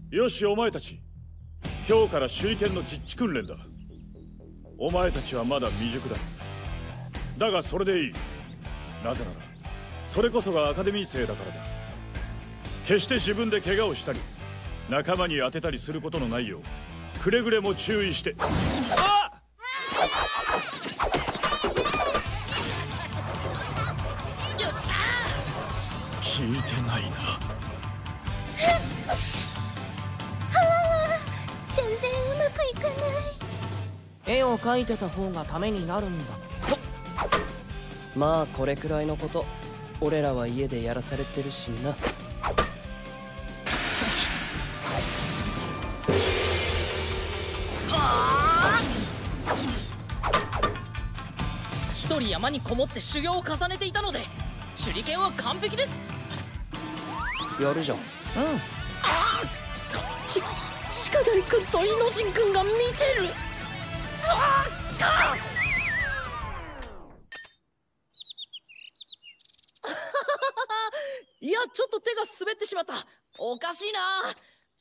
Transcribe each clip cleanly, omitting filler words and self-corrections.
よし、お前たち、今日から手裏剣の実地訓練だ。お前たちはまだ未熟だ。だがそれでいい。なぜならそれこそがアカデミー生だからだ。決して自分で怪我をしたり仲間に当てたりすることのないようくれぐれも注意して。あっ！聞いてないな。 全然うまくいかない。 絵を描いてた方がためになるんだけど。まあこれくらいのこと俺らは家でやらされてるしな。 一人山にこもって修行を重ねていたので手裏剣は完璧です。 やるじゃん。うん。 鹿狩君とイノジン君が見てる。いや、ちょっと手が滑ってしまった。おかしいな。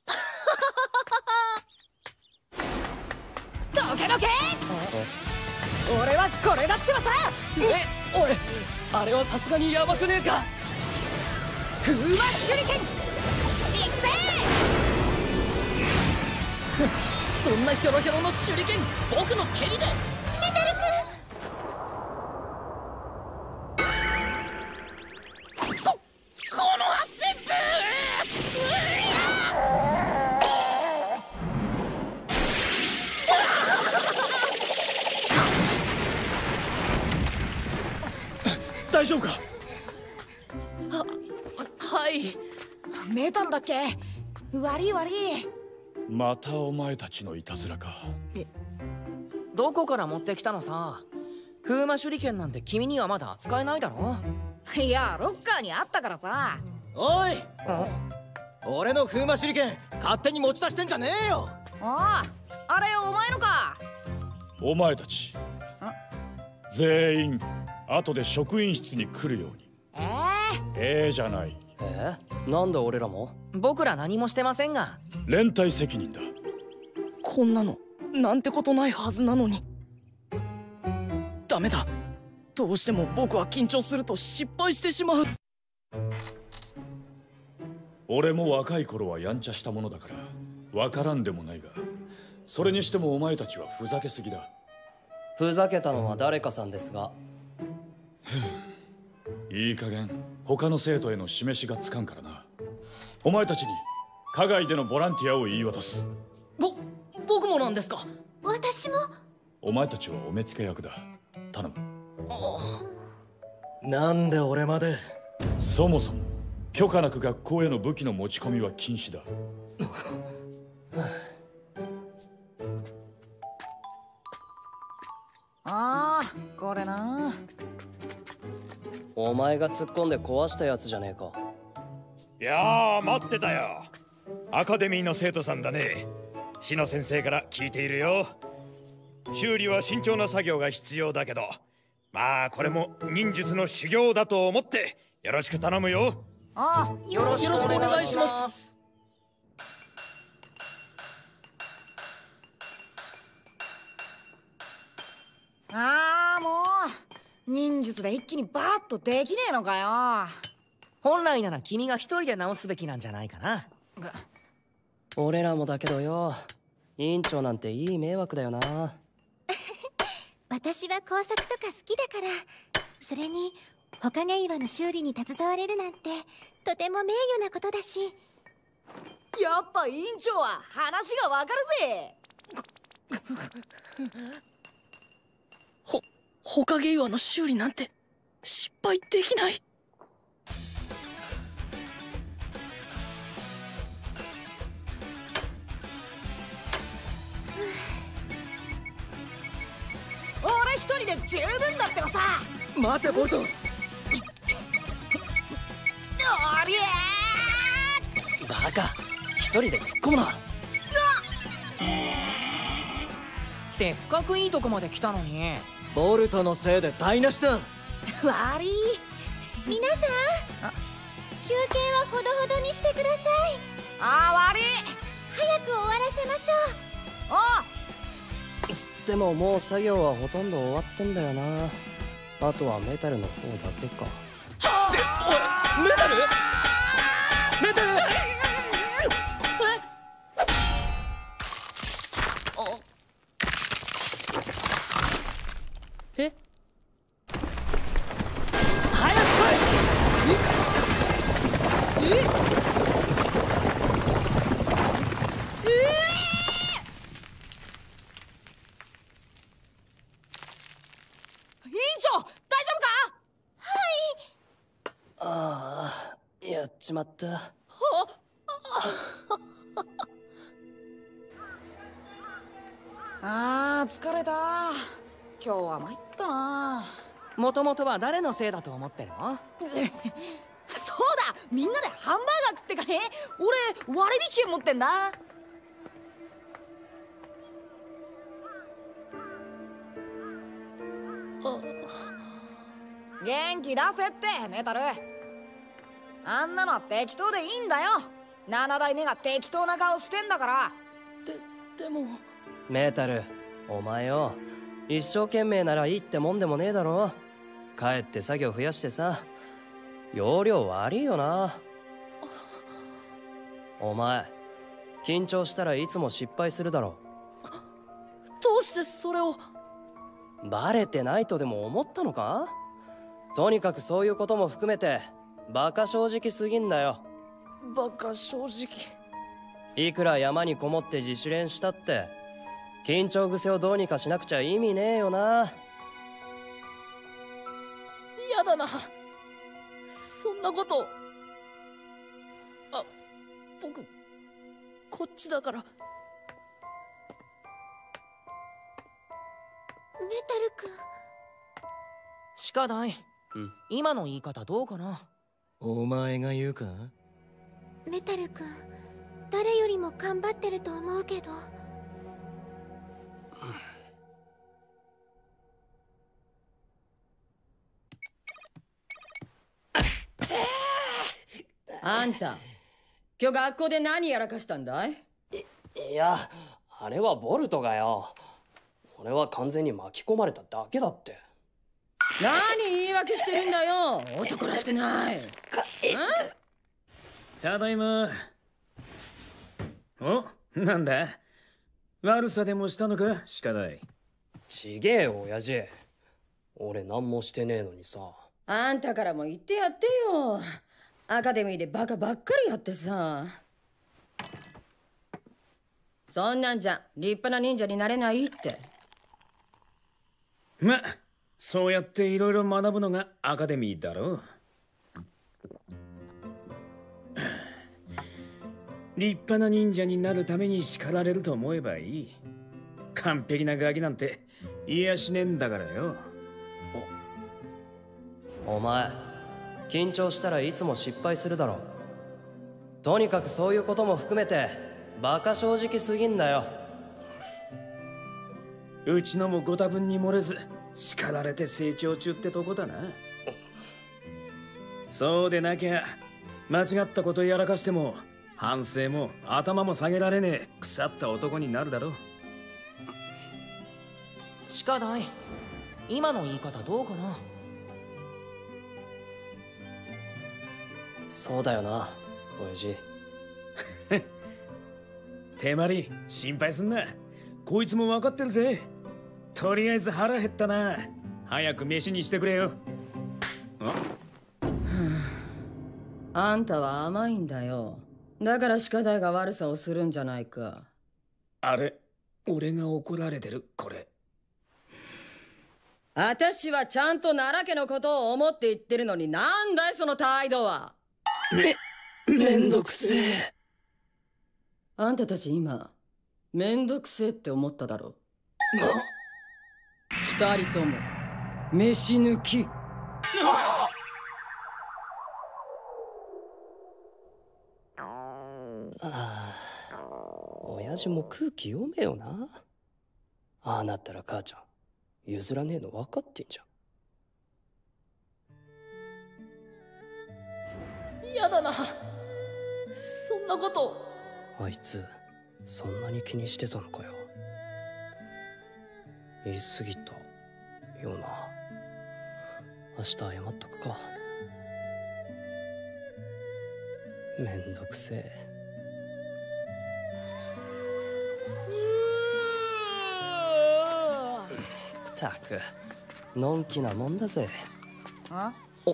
どけどけ。俺はこれだってばさ。 おい、あれはさすがにヤバくねえか。 風魔手裏剣行くぜ。そんなヒョロヒョロの手裏剣僕の蹴りで。この発旋風。 大丈夫か？ はい。見たんだっけ？悪い悪い。 またお前たちのいたずらか。 どこから持ってきたのさ。風魔手裏剣なんて君にはまだ使えないだろ。 いや、ロッカーにあったからさ。 おい、俺の風魔手裏剣勝手に持ち出してんじゃねえよ。 ああ、あれお前のか。 お前たち全員後で職員室に来るように。じゃない。 なんで俺らも？僕ら何もしてませんが。 連帯責任だ。 こんなのなんてことないはずなのに。ダメだ。どうしても僕は緊張すると失敗してしまう。 俺も若い頃はやんちゃしたものだからわからんでもないが、それにしてもお前たちはふざけすぎだ。 ふざけたのは誰かさんですが。 いい加減他の生徒への示しがつかんからな。お前たちに課外でのボランティアを言い渡す。 僕もなんですか？ 私も。 お前たちはお目付け役だ。頼む。 なんで俺まで。 そもそも許可なく学校への武器の持ち込みは禁止だ。 ああ、これな。 お前が突っ込んで壊したやつじゃねえか。 いやー、待ってたよ。アカデミーの生徒さんだね。志乃先生から聞いているよ。修理は慎重な作業が必要だけど、まあこれも忍術の修行だと思ってよろしく頼むよ。 ああ、よろしくお願いします。ああ、もう忍術で一気にバーッとできねえのかよ。 本来なら君が一人で直すべきなんじゃないかな。俺らもだけどよ、委員長なんていい迷惑だよな。 私は工作とか好きだから。それに火影岩の修理に携われるなんてとても名誉なことだし。 やっぱ委員長は話がわかるぜ。火影岩の修理なんて失敗できない。俺一人で十分だってばさ。 待てボルト。 おりゃバカ、一人で突っ込むな。せっかくいいとこまで来たのに。 ボルトのせいで台無しだ。 悪い。 皆さん、休憩はほどほどにしてください。 ああ、悪い。 早く終わらせましょう。 つってももう作業はほとんど終わってんだよな。あとはメタルの方だけか。 メタルメタルえ早く来い委員長大丈夫か？ ああ、やっちまった。 疲れた。今日は参ったな。 もともとは誰のせいだと思ってるの？ そうだ、みんなでハンバーガー食ってかね。俺割引券持ってんだ。元気出せってメタル。あんなのは適当でいいんだよ。7代目が適当な顔してんだから。でもメタル、お前よ、一生懸命ならいいってもんでもねえだろ。帰って作業増やしてさ、容量悪いよな。お前緊張したらいつも失敗するだろ。 どうしてそれを。 バレてないとでも思ったのか？とにかくそういうことも含めてバカ正直すぎんだよ。 バカ正直。 いくら山にこもって自主練したって緊張癖をどうにかしなくちゃ意味ねえよな。 やだな、そんなこと。僕こっちだから。 メタル君。 鹿大、今の言い方どうかな？ お前が言うか？ メタル君、誰よりも頑張ってると思うけど。 あんた、今日学校で何やらかしたんだい？ いや、あれはボルトがよ。俺は完全に巻き込まれただけだって。 何言い訳してるんだよ、男らしくない。 ただいま。お、なんだ？悪さでもしたのか、鹿大。 ちげえよ、親父。俺何もしてねえのにさ。 あんたからも言ってやってよ。アカデミーでバカばっかりやってさ。そんなんじゃ立派な忍者になれないって。 ま、そうやっていろいろ学ぶのがアカデミーだろ。立派な忍者になるために叱られると思えばいい。完璧なガキなんて言いやしねえんだからよ。 お前緊張したらいつも失敗するだろ。とにかくそういうことも含めてバカ正直すぎんだよ。 うちのもご多分に漏れず叱られて成長中ってとこだな。そうでなきゃ間違ったことやらかしても反省も頭も下げられねえ腐った男になるだろう。 鹿大、今の言い方どうかな？そうだよな、親父。 手まり心配すんな。こいつも分かってるぜ。とりあえず腹減ったな。早く飯にしてくれよ。 あんたは甘いんだよ。だから鹿大が悪さをするんじゃないか。 あれ、俺が怒られてるこれ。 私はちゃんと奈良家のことを思って言ってるのに、なんだいその態度は。 めんどくせえ。 あんたたち今めんどくせえって思っただろ。二人とも飯抜き。 親父も空気読めよな。ああなったら母ちゃん譲らねえの分かってんじゃん。 やだな、そんなこと。 あいつそんなに気にしてたのかよ。言い過ぎたような。明日謝っとくか。めんどくせえ。ったくのんきなもんだぜ。 あお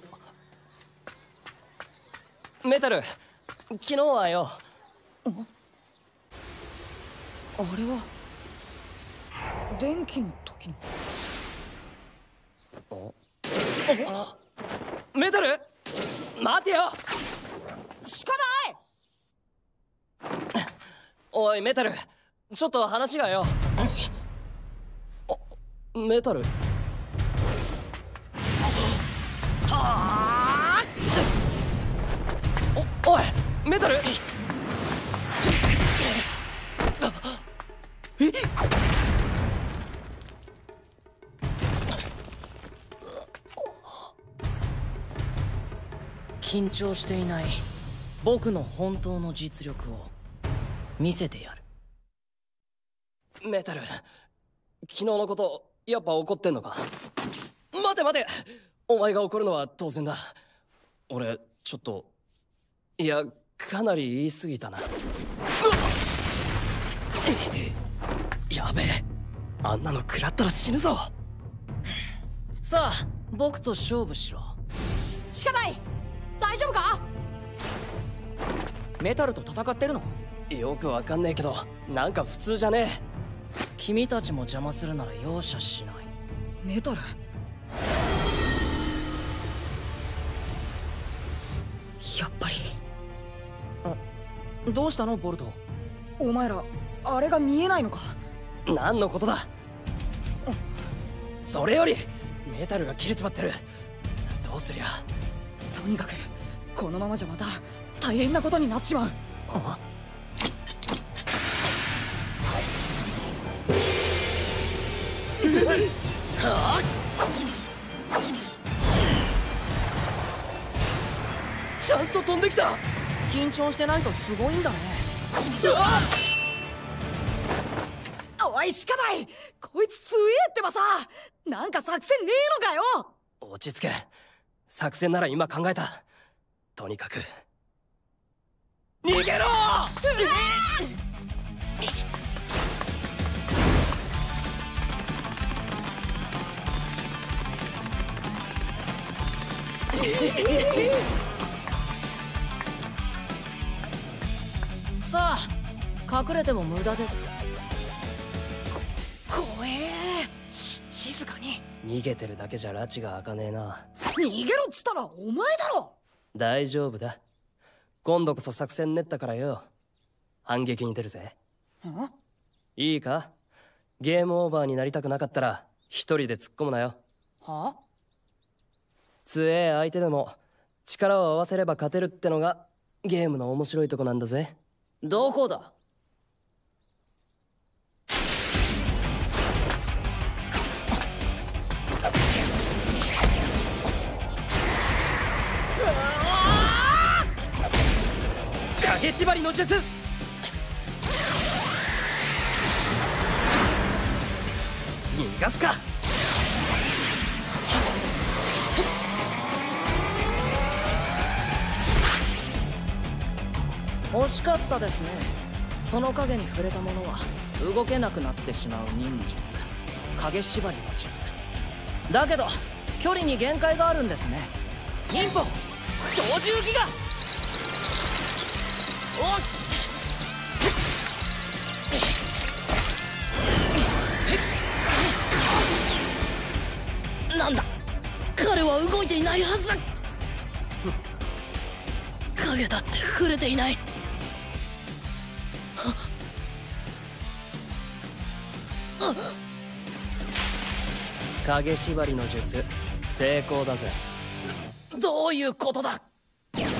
メタル、昨日はよ。 あれは電気の時の。 メタル待てよ。 しかない。 おいメタル、ちょっと話がよ。メタルはあ。おいメタル。 緊張していない僕の本当の実力を見せてやる。 メタル、昨日のことやっぱ怒ってんのか。待て待て、お前が怒るのは当然だ。俺ちょっと、いやかなり言い過ぎたな。やべえ、あんなの食らったら死ぬぞ。 さあ僕と勝負しろ。しかない。大丈夫か。メタルと戦ってるの？ よくわかんねえけど、なんか普通じゃねえ。 君たちも邪魔するなら容赦しない。メタル、やっぱり。どうしたのボルト。お前らあれが見えないのか。 何のことだ。それよりメタルが切れちまってる。どうすりゃ。 とにかくこのままじゃまた大変なことになっちまう。 あ、ちゃんと飛んできた。 緊張してないとすごいんだね。おいしかない、こいつ強えってばさ。なんか作戦ねえのかよ。 落ち着け。作戦なら今考えた。とにかく逃げろ。 さあ隠れても無駄です。怖え。静かに。 逃げてるだけじゃ拉致が開かねえな。 逃げろっつったらお前だろ。 大丈夫だ。今度こそ作戦練ったからよ。反撃に出るぜ。いいか、ゲームオーバーになりたくなかったら一人で突っ込むなよ。 は？ 強え相手でも力を合わせれば勝てるってのがゲームの面白いとこなんだぜ。 どこだ。 影縛りの術。逃がすか。 惜しかったですね。その影に触れたものは動けなくなってしまう忍術、影縛りの術だけど距離に限界があるんですね。忍法鳥獣ギガ。なんだ、彼は動いていないはずだ。影だって触れていない。 影縛りの術成功だぜ。 どういうことだ。へへ、変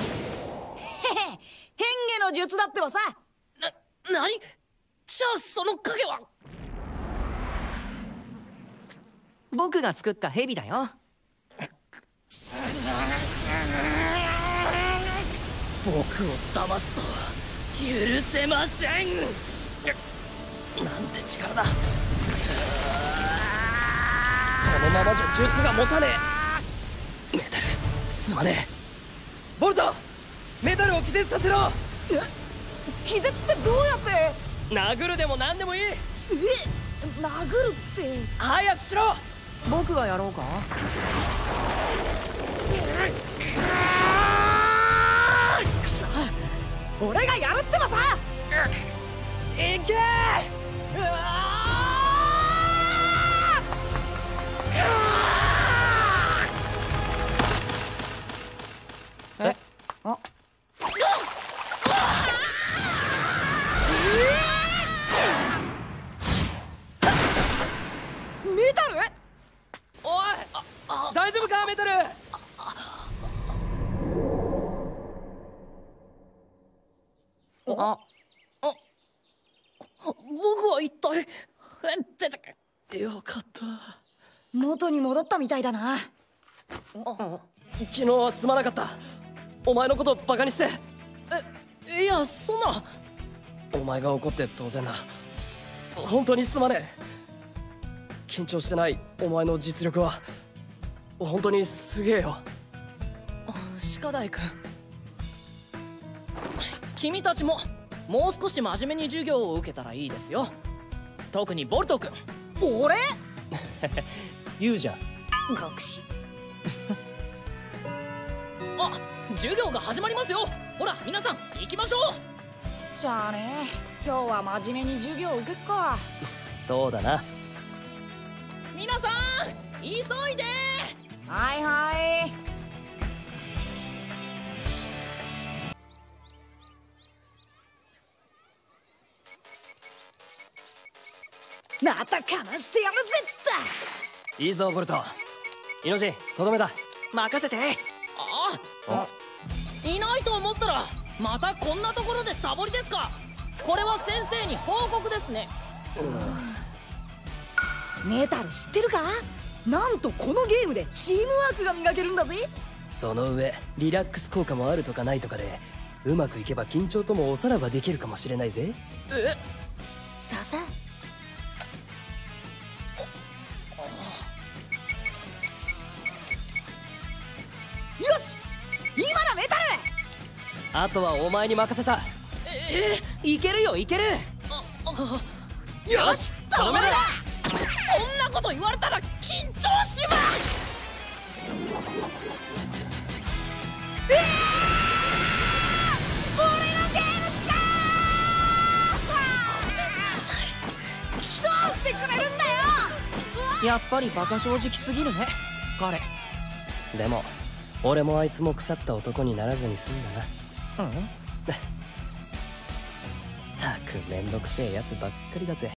化の術だってばさ。何？じゃあその影は。僕が作った蛇だよ。僕を騙すと許せません。 なんて力だ。このままじゃ術が持たねえ。メタルすまねえ。ボルト、メタルを気絶させろ。 気絶ってどうやって？ 殴るでも何でもいい。 殴るって。 早くしろ。 僕がやろうか？ 俺がやるってばさ。 いけえ？あ？ メタル？ おい、大丈夫かメタル。僕は一体よかった。 元に戻ったみたいだな。 昨日はすまなかった。お前のことバカにして。いや、そんな。お前が怒って当然だ。本当にすまねえ。緊張してないお前の実力は本当にすげえよ。 鹿大君、君たちももう少し真面目に授業を受けたらいいですよ。特にボルト君。 俺？ 言うじゃん。 学士。 あ、授業が始まりますよ。ほら皆さん行きましょう。 じゃあね、今日は真面目に授業を受けっか。 そうだな。 皆さん急いで。 はいはい。またかましてやるぜっいいぞボルト。命とどめだ。 任せて。 いないと思ったらまたこんなところでサボりですか。これは先生に報告ですね。 メタル知ってるか？なんとこのゲームでチームワークが磨けるんだぜ。 その上リラックス効果もあるとかないとかで、うまくいけば緊張ともおさらばできるかもしれないぜ。 ささ。よし、今だメタル。 あとはお前に任せた。 いけるよいける。 よし、頼めだ。 そんなこと言われたら緊張します。 俺のゲームかどうしてくれるんだよ。 やっぱりバカ正直すぎるね彼。 でも俺もあいつも腐った男にならずに済んだな。たくめんどくせえやつばっかりだぜ。